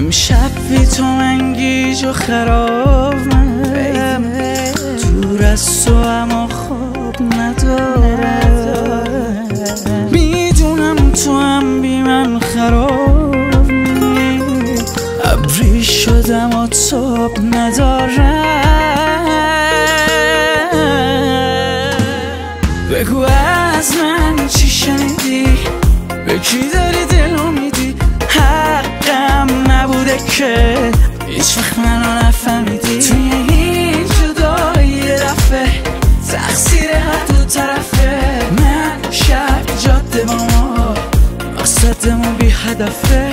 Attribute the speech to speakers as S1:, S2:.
S1: امشب بی تو من گیج و خرابم، دور از تو اما خواب ندارم. میدونم تو هم بی من خرابی، ابری شدم و تاب ندارم. بگو از من چی شنیدی، به کی داری دلو میدی؟ حقم نبوده که هیچ وقت منو نفهمیدی. توی این جدایی یه دفعه تقصیر هر دو طرفه. من شب جاده با ما مقصدمون بی هدفه.